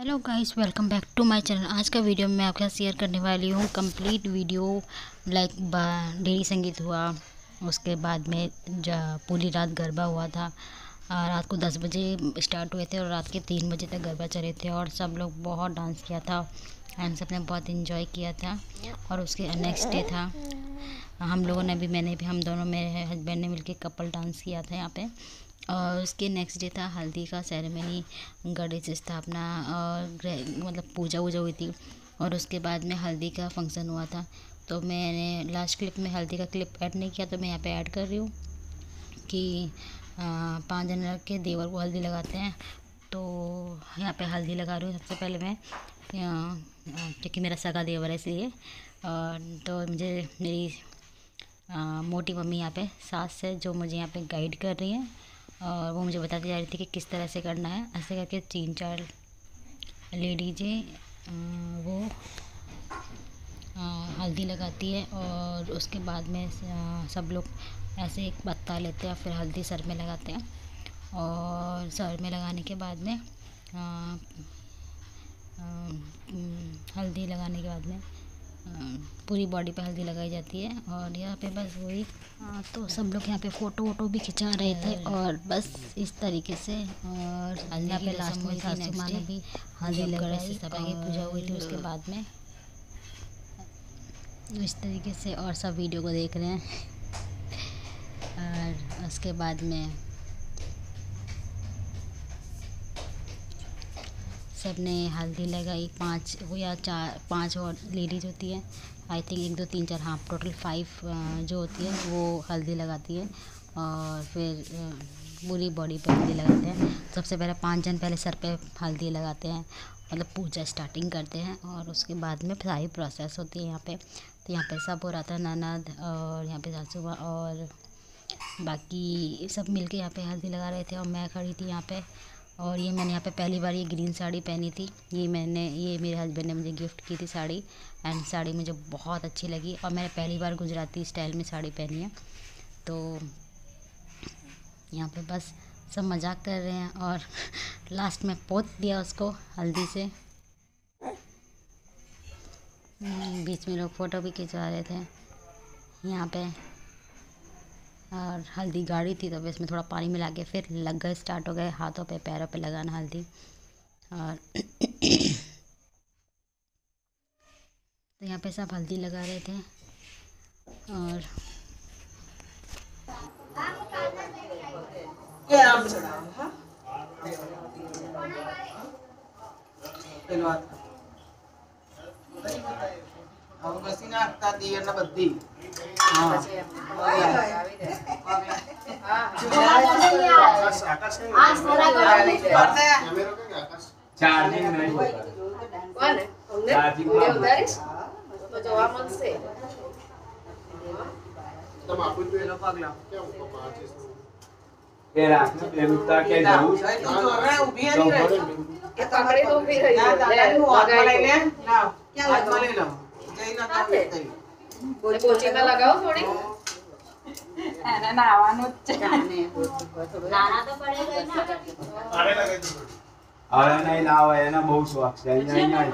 Hello guys, welcome back to my channel. आज का video में मैं आपके साथ शेयर करने वाली हूँ कंप्लीट वीडियो। लाइक डेरी संगीत हुआ, उसके बाद में पूरी रात गरबा हुआ था। रात को 10 बजे स्टार्ट हुए थे और रात के 3 बजे तक गरबा चले थे और सब लोग बहुत डांस किया था एंड सब ने बहुत इन्जॉय किया था। और उसके नेक्स्ट डे था, हम लोगों ने भी, मैंने भी, हम दोनों, मेरे हस्बैंड ने मिलके कपल डांस किया था यहाँ पे। और उसके नेक्स्ट डे था हल्दी का सेरेमनी, गणेश स्थापना और मतलब पूजा वूजा हुई थी। और उसके बाद में हल्दी का फंक्शन हुआ था। तो मैंने लास्ट क्लिप में हल्दी का क्लिप ऐड नहीं किया, तो मैं यहाँ पे ऐड कर रही हूँ कि 5 जन लग के देवर को हल्दी लगाते हैं। तो यहाँ पे हल्दी लगा रही हूँ सबसे पहले मैं, क्योंकि मेरा सगा देवर है इसलिए। तो मुझे मेरी मोटी मम्मी यहाँ पे सास है जो मुझे यहाँ पे गाइड कर रही हैं और वो मुझे बताती जा रही थी कि किस तरह से करना है। ऐसे करके 3-4 लेडीजें वो हल्दी लगाती है और उसके बाद में सब लोग ऐसे एक पत्ता लेते हैं, फिर हल्दी सर में लगाते हैं। और सर में लगाने के बाद में हल्दी लगाने के बाद में पूरी बॉडी पे हल्दी लगाई जाती है। और यहाँ पे बस वही, तो सब लोग यहाँ पे फ़ोटो वोटो भी खिंचा रहे थे और बस इस तरीके से। और यहाँ पे लास्ट में सासू माँ ने भी हल्दी लगाई, सफाई पूजा हुई थी उसके बाद में, इस तरीके से। और सब वीडियो को देख रहे हैं। और उसके बाद में सब ने हल्दी लगाई, 5 या 4-5 और लेडीज़ होती है, आई थिंक 1 2 3 4, हाँ टोटल 5 जो होती है वो हल्दी लगाती है। और फिर पूरी बॉडी पे हल्दी लगाते हैं। सबसे पहले 5 जन पहले सर पे हल्दी लगाते हैं, मतलब पूजा स्टार्टिंग करते हैं। और उसके बाद में सारी प्रोसेस होती है यहाँ पे। तो यहाँ पे सब हो रहा था, ननद और यहाँ पे सासू माँ और बाकी सब मिलके यहाँ पे हल्दी लगा रहे थे। और मैं खड़ी थी यहाँ पे। और ये मैंने यहाँ पे पहली बार ये ग्रीन साड़ी पहनी थी। ये मेरे हस्बैंड ने मुझे गिफ्ट की थी साड़ी, एंड साड़ी मुझे बहुत अच्छी लगी। और मैंने पहली बार गुजराती स्टाइल में साड़ी पहनी है। तो यहाँ पे बस सब मजाक कर रहे हैं और लास्ट में पोत दिया उसको हल्दी से। बीच में लोग फ़ोटो भी खिंचवा रहे थे यहाँ पे। और हल्दी गाढ़ी थी तो इसमें थोड़ा पानी मिला के फिर लग गए, स्टार्ट हो गए हाथों पे पैरों पे लगाना हल्दी। और तो यहाँ पे सब हल्दी लगा रहे थे। और चार्जिंग नहीं होता। कौन है? चार्जिंग ये उधर है? तो जवाब मत से। ये रात में प्रेमिकता के जाऊँ ये पकड़े तो फिर है लगाए तो कोची में लगाओ थोड़ी। अरे नहीं लाओ है ना, बहुत शौक से नहीं नहीं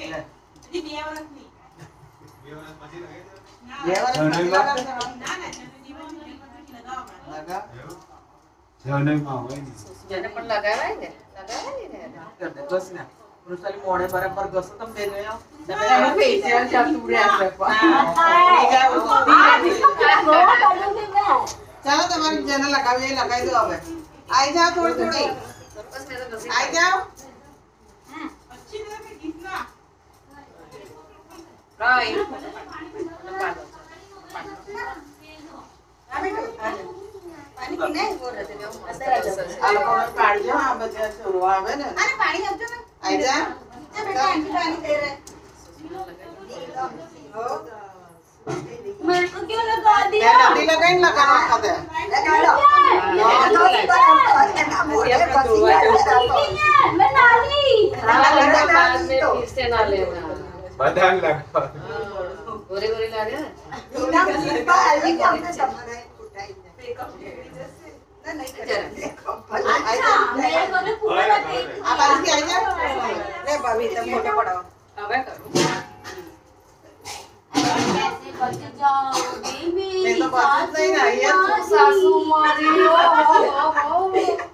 नहीं माओ है जने पण लगावा है रे बस ना पुरुषाली मोड़े बराबर गसो तुम दे गए हो मैं फेशियल चालू रे चलो तुम्हारी जने लगाई दो। अब आई जाओ थोड़ी थोड़ी, आई जाओ। अच्छी तरह से घिसना राइट पानी पीना है वो रहते हो अंदर काट दो। हां बच्चा शुरू आवे ना, अरे पानी अब जो आई जा बेटा, आंटी पानी दे रहे मेरे को क्यों लगा दिया? नदी लगाइन लगा रखा था, लगा लो मैं नाली बाद में फिर से ना लेना। बदल लगा गोरे गोरे लगे एकदम सिंपल है क्या समाना कुटाई नहीं अच्छा मेरे को ना पूरा अब आई जा रे अभी तक फोटो पड़ाओ। अबे करो कैसे बच जाओगी मैं मेरी तो बचत नहीं ना ये सासू मारी हो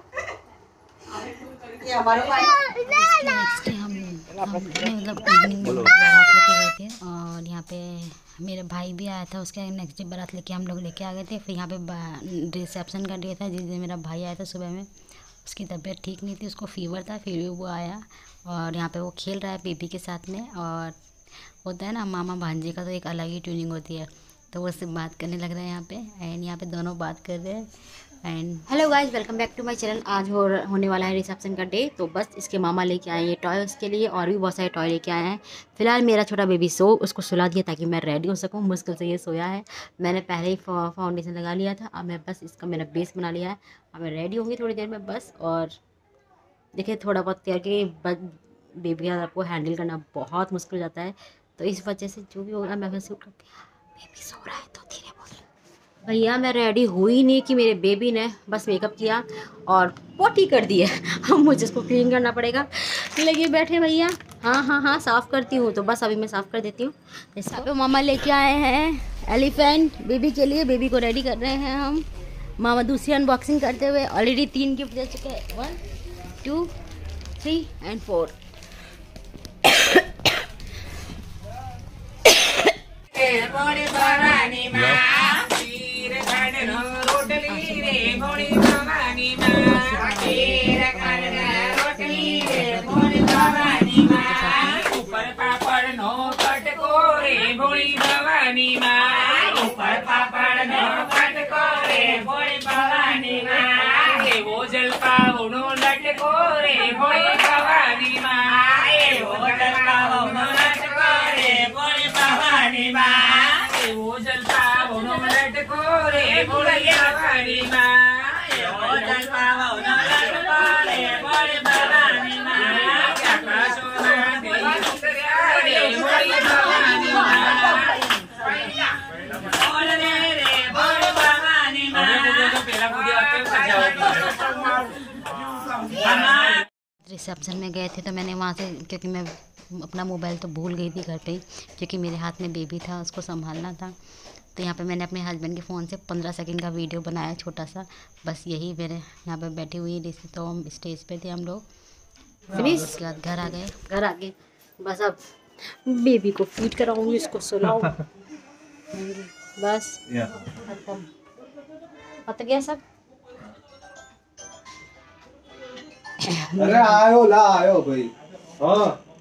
ये हमारा भाई नेक्स्ट डे हमने मतलब इवनिंग में बारात लेके गए थे और यहाँ पे मेरे भाई भी आया था। उसके नेक्स्ट डे बारात लेके हम लोग लेके आ गए थे। फिर यहाँ पे रिसेप्शन का डे था जिस दिन मेरा भाई आया था सुबह में। उसकी तबीयत ठीक नहीं थी, उसको फीवर था, फिर भी वो आया और यहाँ पे वो खेल रहा है बेबी के साथ में। और होता है ना मामा भांजे का तो एक अलग ही ट्यूनिंग होती है, तो वो उससे बात करने लग रहा है यहाँ पे। एंड यहाँ पे दोनों बात कर रहे हैं। And hello guys, welcome back to my channel. आज होने वाला है रिसेप्शन का डे, तो बस इसके मामा लेके आए ये टॉय उसके लिए, और भी बहुत सारे टॉय लेके आए हैं। फिलहाल मेरा छोटा बेबी उसको सुला दिया ताकि मैं रेडी हो सकूं। मुश्किल से ये सोया है। मैंने पहले ही फाउंडेशन लगा लिया था, अब मैं बस इसका मेरा बेस बना लिया है। अब मैं रेडी होंगी थोड़ी देर में बस। और देखिए थोड़ा बहुत करके बेबी आपको हैंडल करना बहुत मुश्किल हो जाता है, तो इस वजह से जो भी होगा मैं वैसे बेबी सो रहा है तो धीरे बोल। भैया मैं रेडी हुई नहीं कि मेरे बेबी ने बस मेकअप किया और पोटी कर दी है। अब मुझे इसको क्लीन करना पड़ेगा। लगे बैठे भैया, हाँ साफ़ करती हूँ, तो बस अभी मैं साफ़ कर देती हूँ। इसको मामा लेके आए हैं एलिफेंट बेबी के लिए। बेबी को रेडी कर रहे हैं हम। मामा दूसरी अनबॉक्सिंग करते हुए ऑलरेडी 3 गिफ्ट दे चुके हैं, 1 2 3 एंड 4। ऊपर पापड़ नो कटकोरे भोली भवानी माँ, ऊपर पापड़ नो कटकोरे भोली भवानी माँ, ये वो जलपाओ नो लटकोरे भोली भवानी माँ, ये वो जलपाओ नो लटकोरे भोली भवानी माँ, ये वो जलपाओ नो लटकोरे भोली भवानी माँ, ये वो जलपाओ नो लटकोरे भोली भवानी माँ। रिसेप्शन में गए थे तो मैंने वहाँ से, क्योंकि मैं अपना मोबाइल तो भूल गई थी घर पे ही, क्योंकि मेरे हाथ में बेबी था, उसको संभालना था। तो यहाँ पे मैंने अपने हस्बैंड के फ़ोन से 15 सेकंड का वीडियो बनाया छोटा सा, बस यही। मेरे यहाँ पे बैठी हुई तो हम स्टेज पे थे हम लोग। फिनिश उसके बाद घर आ गए बस। अब बेबी को फीड कराऊंगी, इसको सुलाऊंगी बस खत्म। पता गया सब। अरे आयो भाई। हाँ